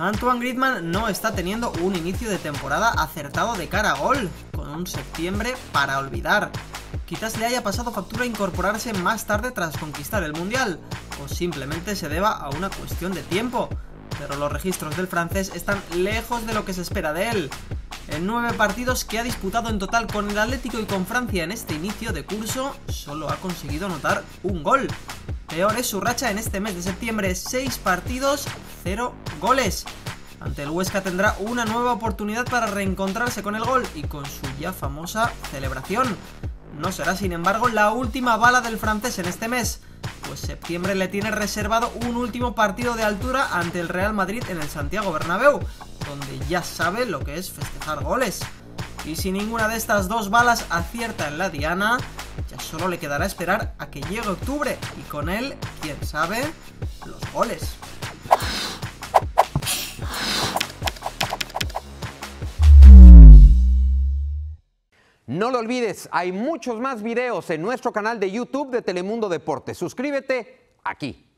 Antoine Griezmann no está teniendo un inicio de temporada acertado de cara a gol, con un septiembre para olvidar. Quizás le haya pasado factura incorporarse más tarde tras conquistar el Mundial, o simplemente se deba a una cuestión de tiempo, pero los registros del francés están lejos de lo que se espera de él. En 9 partidos que ha disputado en total con el Atlético y con Francia en este inicio de curso, solo ha conseguido anotar un gol. Peor es su racha en este mes de septiembre, 6 partidos, 0 goles. Ante el Huesca tendrá una nueva oportunidad para reencontrarse con el gol y con su ya famosa celebración. No será, sin embargo, la última bala del francés en este mes, pues septiembre le tiene reservado un último partido de altura ante el Real Madrid en el Santiago Bernabéu, donde ya sabe lo que es festejar goles. Y si ninguna de estas dos balas acierta en la diana, ya solo le quedará esperar a que llegue octubre y con él, quién sabe, los goles. No lo olvides, hay muchos más videos en nuestro canal de YouTube de Telemundo Deportes. Suscríbete aquí.